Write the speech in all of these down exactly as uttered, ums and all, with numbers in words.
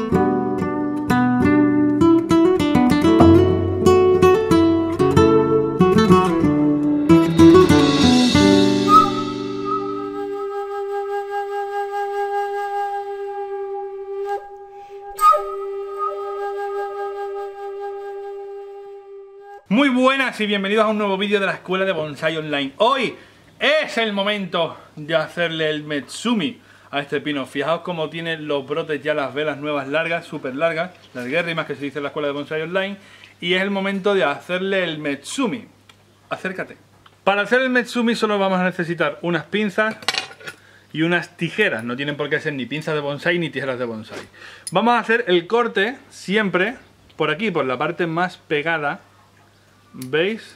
Muy buenas y bienvenidos a un nuevo vídeo de la Escuela de Bonsai Online. Hoy es el momento de hacerle el Metsumi a este pino. Fijaos cómo tiene los brotes ya, las velas nuevas largas, súper largas, larguérrimas que se dice en la Escuela de Bonsai Online. Y es el momento de hacerle el Metsumi. Acércate. Para hacer el Metsumi solo vamos a necesitar unas pinzas y unas tijeras. No tienen por qué ser ni pinzas de bonsai ni tijeras de bonsai. Vamos a hacer el corte siempre por aquí, por la parte más pegada, ¿veis?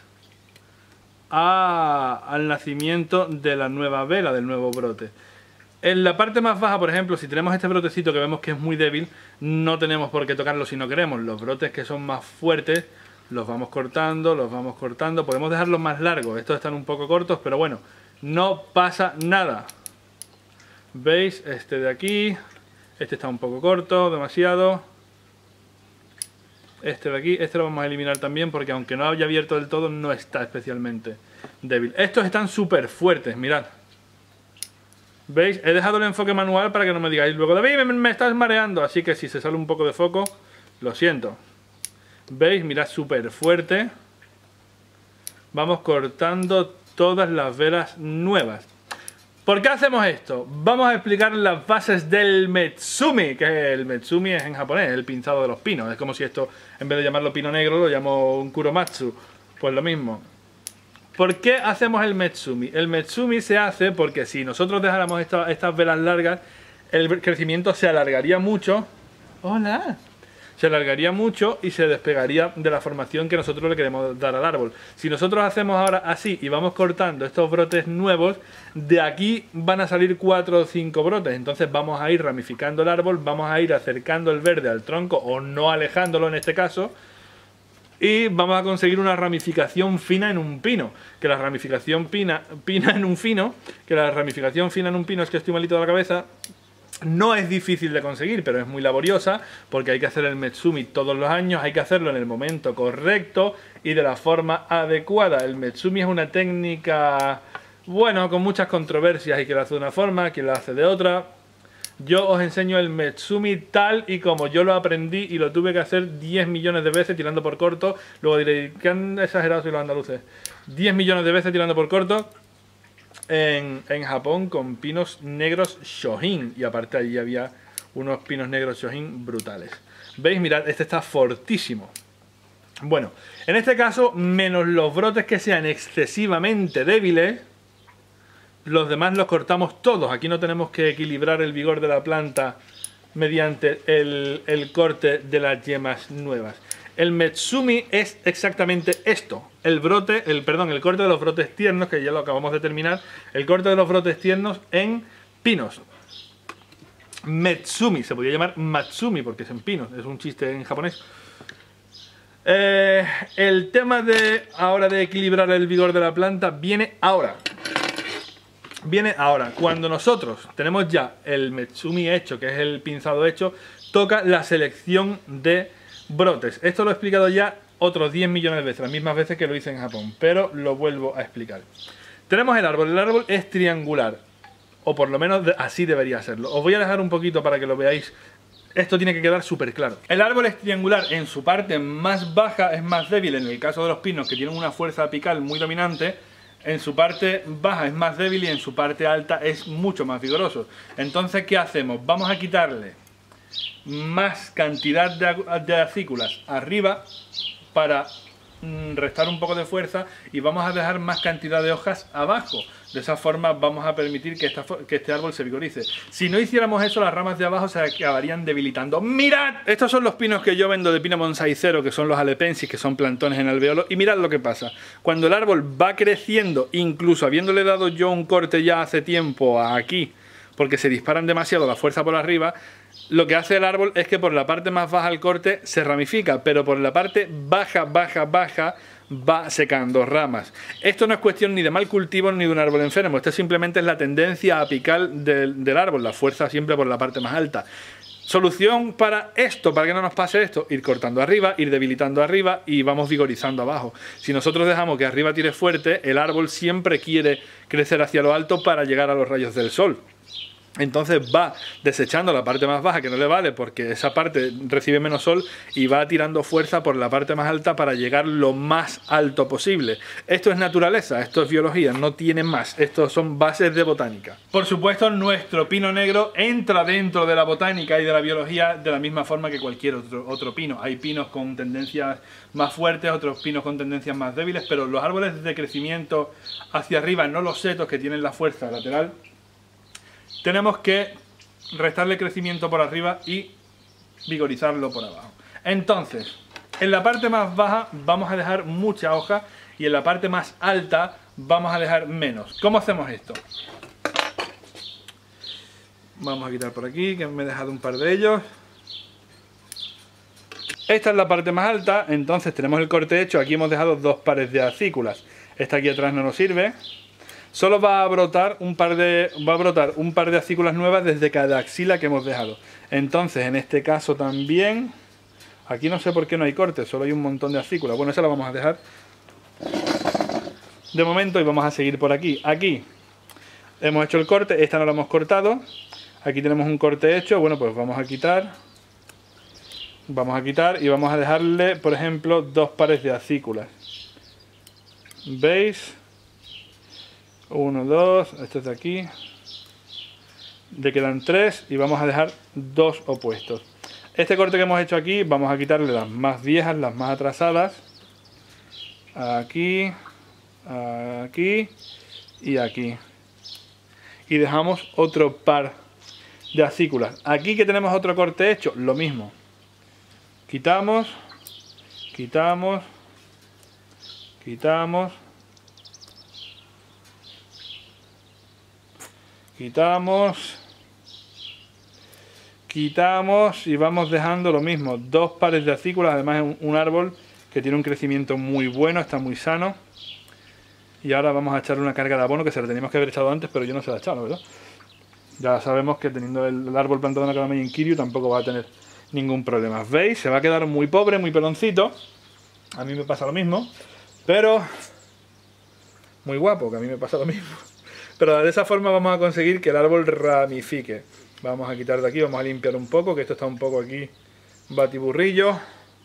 A, al nacimiento de la nueva vela, del nuevo brote. En la parte más baja, por ejemplo, si tenemos este brotecito que vemos que es muy débil, no tenemos por qué tocarlo si no queremos. Los brotes que son más fuertes los vamos cortando, los vamos cortando. Podemos dejarlos más largos, estos están un poco cortos, pero bueno, no pasa nada. ¿Veis? Este de aquí, este está un poco corto, demasiado. Este de aquí, este lo vamos a eliminar también porque aunque no haya abierto del todo, no está especialmente débil. Estos están súper fuertes, mirad. ¿Veis? He dejado el enfoque manual para que no me digáis luego, David, me, me estás mareando. Así que si se sale un poco de foco, lo siento. ¿Veis? Mirad, súper fuerte. Vamos cortando todas las velas nuevas. ¿Por qué hacemos esto? Vamos a explicar las bases del Metsumi, que el Metsumi es en japonés, el pinzado de los pinos. Es como si esto, en vez de llamarlo pino negro, lo llamo un kuromatsu. Pues lo mismo. ¿Por qué hacemos el Metsumi? El Metsumi se hace porque si nosotros dejáramos esta, estas velas largas, el crecimiento se alargaría mucho. ¡Hola! Se alargaría mucho y se despegaría de la formación que nosotros le queremos dar al árbol. Si nosotros hacemos ahora así y vamos cortando estos brotes nuevos, de aquí van a salir cuatro o cinco brotes. Entonces vamos a ir ramificando el árbol, vamos a ir acercando el verde al tronco o no alejándolo en este caso. Y vamos a conseguir una ramificación fina en un pino. Que la ramificación pina, pina en un fino, que la ramificación fina en un pino, es que estoy malito de la cabeza. No es difícil de conseguir, pero es muy laboriosa porque hay que hacer el Metsumi todos los años, hay que hacerlo en el momento correcto y de la forma adecuada. El Metsumi es una técnica, bueno, con muchas controversias. Hay quien lo hace de una forma, quien lo hace de otra. Yo os enseño el Metsumi tal y como yo lo aprendí y lo tuve que hacer diez millones de veces tirando por corto. Luego diréis, ¿qué han exagerado si los andaluces? diez millones de veces tirando por corto. En, en Japón con pinos negros Shohin, y aparte allí había unos pinos negros Shohin brutales. ¿Veis? Mirad, este está fortísimo. Bueno, en este caso, menos los brotes que sean excesivamente débiles, los demás los cortamos todos. Aquí no tenemos que equilibrar el vigor de la planta mediante el, el corte de las yemas nuevas. El Metsumi es exactamente esto, el brote, el perdón, el corte de los brotes tiernos, que ya lo acabamos de terminar, el corte de los brotes tiernos en pinos. Metsumi, se podría llamar Matsumi porque es en pinos, es un chiste en japonés. Eh, el tema de ahora de equilibrar el vigor de la planta viene ahora. Viene ahora, cuando nosotros tenemos ya el Metsumi hecho, que es el pinzado hecho, toca la selección de brotes. Esto lo he explicado ya otros diez millones de veces, las mismas veces que lo hice en Japón, pero lo vuelvo a explicar. Tenemos el árbol, el árbol es triangular, o por lo menos así debería serlo. Os voy a dejar un poquito para que lo veáis. Esto tiene que quedar súper claro. El árbol es triangular, en su parte más baja es más débil, en el caso de los pinos que tienen una fuerza apical muy dominante. En su parte baja es más débil y en su parte alta es mucho más vigoroso. Entonces, ¿qué hacemos? Vamos a quitarle más cantidad de, de acículas arriba para mm, restar un poco de fuerza, y vamos a dejar más cantidad de hojas abajo. De esa forma vamos a permitir que, esta, que este árbol se vigorice. Si no hiciéramos eso, las ramas de abajo se acabarían debilitando. ¡Mirad! Estos son los pinos que yo vendo de pino bonsai cero, que son los alepensis, que son plantones en alveolo. Y mirad lo que pasa. Cuando el árbol va creciendo, incluso habiéndole dado yo un corte ya hace tiempo aquí, porque se disparan demasiado la fuerza por arriba, lo que hace el árbol es que por la parte más baja del corte se ramifica, pero por la parte baja, baja, baja va secando ramas. Esto no es cuestión ni de mal cultivo ni de un árbol enfermo, esto simplemente es la tendencia apical del, del árbol, la fuerza siempre por la parte más alta. Solución para esto, para que no nos pase esto, ir cortando arriba, ir debilitando arriba y vamos vigorizando abajo. Si nosotros dejamos que arriba tire fuerte, el árbol siempre quiere crecer hacia lo alto para llegar a los rayos del sol. Entonces va desechando la parte más baja que no le vale porque esa parte recibe menos sol y va tirando fuerza por la parte más alta para llegar lo más alto posible. Esto es naturaleza, esto es biología, no tiene más. Estos son bases de botánica. Por supuesto, nuestro pino negro entra dentro de la botánica y de la biología de la misma forma que cualquier otro, otro pino. Hay pinos con tendencias más fuertes, otros pinos con tendencias más débiles, pero los árboles de crecimiento hacia arriba, no los setos que tienen la fuerza lateral, tenemos que restarle crecimiento por arriba y vigorizarlo por abajo. Entonces, en la parte más baja vamos a dejar mucha hoja y en la parte más alta vamos a dejar menos. ¿Cómo hacemos esto? Vamos a quitar por aquí, que me he dejado un par de ellos. Esta es la parte más alta, entonces tenemos el corte hecho. Aquí hemos dejado dos pares de acículas. Esta aquí atrás no nos sirve. Solo va a brotar un par de va a brotar un par de acículas nuevas desde cada axila que hemos dejado. Entonces, en este caso también, aquí no sé por qué no hay corte, solo hay un montón de acículas. Bueno, esa la vamos a dejar de momento y vamos a seguir por aquí. Aquí hemos hecho el corte, esta no la hemos cortado. Aquí tenemos un corte hecho, bueno, pues vamos a quitar. Vamos a quitar y vamos a dejarle, por ejemplo, dos pares de acículas. ¿Veis? Uno, dos, este es de aquí. Le quedan tres y vamos a dejar dos opuestos. Este corte que hemos hecho aquí, vamos a quitarle las más viejas, las más atrasadas. Aquí, aquí y aquí. Y dejamos otro par de acículas. Aquí que tenemos otro corte hecho, lo mismo. Quitamos, quitamos, quitamos. Quitamos, quitamos y vamos dejando lo mismo, dos pares de acículas. Además es un, un árbol que tiene un crecimiento muy bueno, está muy sano. Y ahora vamos a echarle una carga de abono que se la teníamos que haber echado antes, pero yo no se la he echado, ¿verdad? Ya sabemos que teniendo el, el árbol plantado en Academia en Kiryu tampoco va a tener ningún problema. ¿Veis? Se va a quedar muy pobre, muy peloncito. A mí me pasa lo mismo, pero muy guapo, que a mí me pasa lo mismo. Pero de esa forma vamos a conseguir que el árbol ramifique. Vamos a quitar de aquí, vamos a limpiar un poco, que esto está un poco aquí batiburrillo.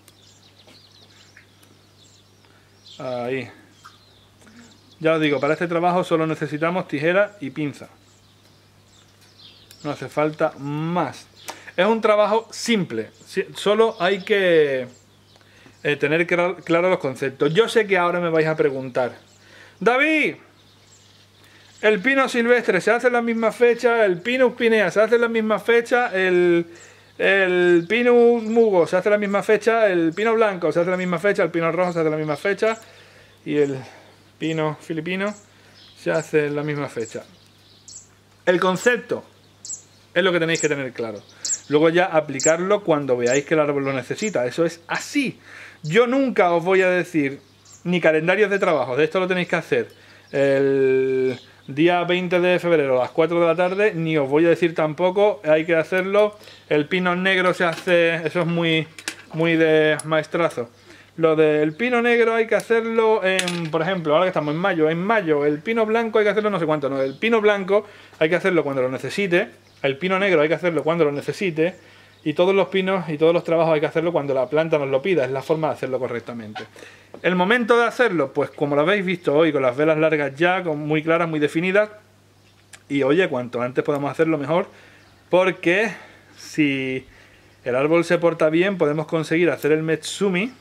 Ahí. Ya os digo, para este trabajo solo necesitamos tijera y pinza. No hace falta más. Es un trabajo simple. Solo hay que eh, tener claros los conceptos. Yo sé que ahora me vais a preguntar: David, el pino silvestre se hace en la misma fecha, el pinus pinea se hace en la misma fecha, el, el pinus mugo se hace en la misma fecha, el pino blanco se hace en la misma fecha, el pino rojo se hace en la misma fecha y el pino filipino se hace en la misma fecha. El concepto es lo que tenéis que tener claro. Luego ya aplicarlo cuando veáis que el árbol lo necesita. Eso es así. Yo nunca os voy a decir ni calendarios de trabajo, de esto lo tenéis que hacer el día veinte de febrero a las cuatro de la tarde, ni os voy a decir tampoco hay que hacerlo, el pino negro se hace, eso es muy, muy de maestrazo. Lo del pino negro hay que hacerlo en, por ejemplo, ahora que estamos en mayo, en mayo, el pino blanco hay que hacerlo no sé cuánto, no, el pino blanco hay que hacerlo cuando lo necesite, el pino negro hay que hacerlo cuando lo necesite, y todos los pinos y todos los trabajos hay que hacerlo cuando la planta nos lo pida, es la forma de hacerlo correctamente. El momento de hacerlo, pues como lo habéis visto hoy, con las velas largas ya, con muy claras, muy definidas, y oye, cuanto antes podamos hacerlo mejor, porque si el árbol se porta bien, podemos conseguir hacer el Metsumi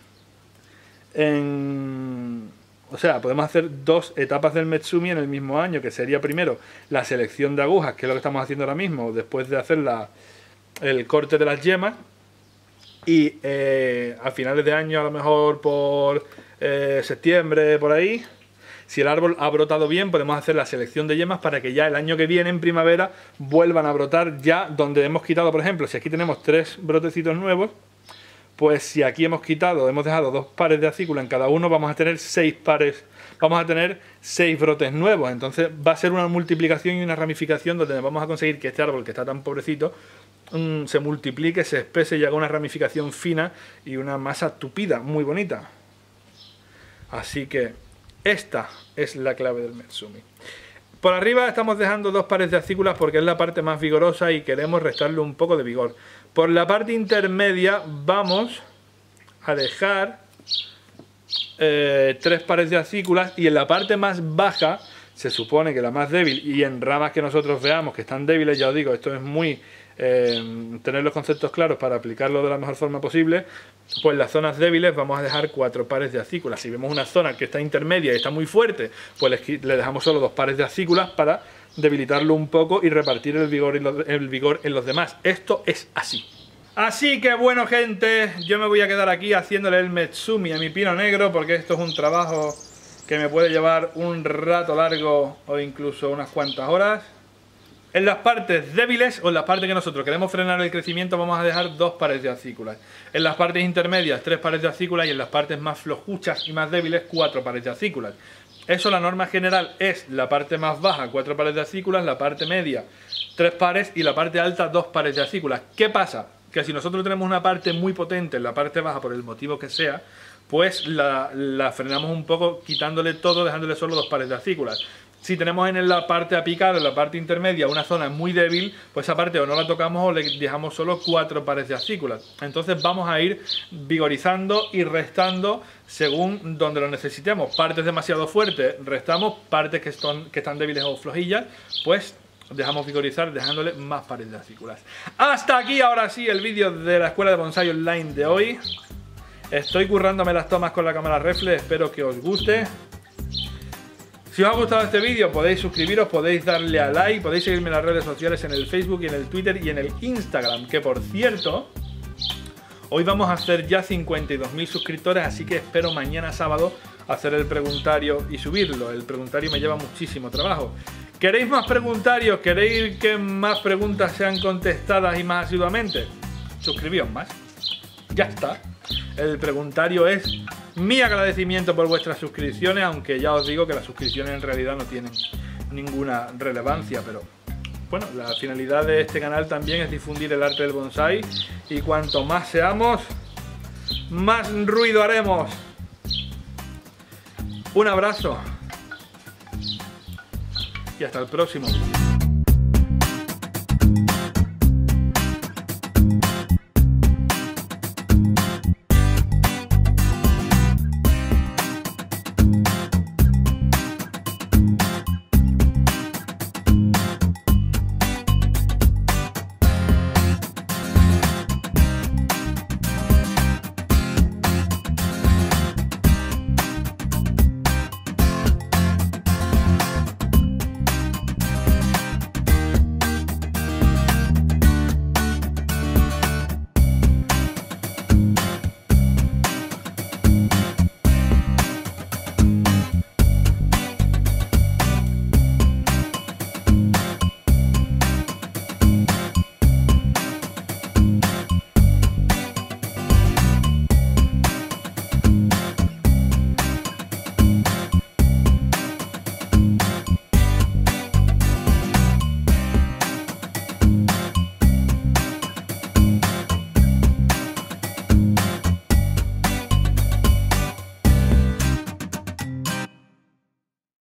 en... O sea, podemos hacer dos etapas del Metsumi en el mismo año, que sería primero la selección de agujas, que es lo que estamos haciendo ahora mismo, después de hacer la, el corte de las yemas, y eh, a finales de año, a lo mejor por eh, septiembre, por ahí, si el árbol ha brotado bien, podemos hacer la selección de yemas para que ya el año que viene, en primavera, vuelvan a brotar ya donde hemos quitado, por ejemplo, si aquí tenemos tres brotecitos nuevos, pues si aquí hemos quitado, hemos dejado dos pares de acícula en cada uno, vamos a tener seis pares, vamos a tener seis brotes nuevos. Entonces va a ser una multiplicación y una ramificación donde vamos a conseguir que este árbol, que está tan pobrecito, mmm, se multiplique, se espese y haga una ramificación fina y una masa tupida, muy bonita. Así que esta es la clave del Metsumi. Por arriba estamos dejando dos pares de acículas porque es la parte más vigorosa y queremos restarle un poco de vigor. Por la parte intermedia vamos a dejar eh, tres pares de acículas y en la parte más baja, se supone que la más débil, y en ramas que nosotros veamos que están débiles, ya os digo, esto es muy eh, tener los conceptos claros para aplicarlo de la mejor forma posible, pues las zonas débiles vamos a dejar cuatro pares de acículas. Si vemos una zona que está intermedia y está muy fuerte, pues le, le dejamos solo dos pares de acículas para debilitarlo un poco y repartir el vigor, y los, el vigor en los demás. Esto es así. Así que bueno, gente, yo me voy a quedar aquí haciéndole el Metsumi a mi pino negro porque esto es un trabajo que me puede llevar un rato largo o incluso unas cuantas horas. En las partes débiles o en las partes que nosotros queremos frenar el crecimiento vamos a dejar dos pares de acículas. En las partes intermedias tres pares de acículas y en las partes más flojuchas y más débiles cuatro pares de acículas. Eso, la norma general es la parte más baja cuatro pares de acículas, la parte media tres pares y la parte alta dos pares de acículas. ¿Qué pasa? Que si nosotros tenemos una parte muy potente en la parte baja por el motivo que sea, pues la, la frenamos un poco quitándole todo, dejándole solo dos pares de acículas. Si tenemos en la parte apical, en la parte intermedia, una zona muy débil, pues esa parte o no la tocamos o le dejamos solo cuatro pares de acículas. Entonces vamos a ir vigorizando y restando según donde lo necesitemos. Partes demasiado fuertes, restamos. Partes que, son, que están débiles o flojillas, pues dejamos vigorizar dejándole más pares de acículas. Hasta aquí ahora sí el vídeo de la Escuela de Bonsai Online de hoy. Estoy currándome las tomas con la cámara reflex, espero que os guste. Si os ha gustado este vídeo podéis suscribiros, podéis darle a like, podéis seguirme en las redes sociales, en el Facebook y en el Twitter y en el Instagram, que por cierto, hoy vamos a hacer ya cincuenta y dos mil suscriptores, así que espero mañana sábado hacer el preguntario y subirlo. El preguntario me lleva muchísimo trabajo. ¿Queréis más preguntarios? ¿Queréis que más preguntas sean contestadas y más asiduamente? Suscribíos más. Ya está. El preguntario es mi agradecimiento por vuestras suscripciones, aunque ya os digo que las suscripciones en realidad no tienen ninguna relevancia, pero bueno, la finalidad de este canal también es difundir el arte del bonsai y cuanto más seamos, más ruido haremos. Un abrazo y hasta el próximo vídeo.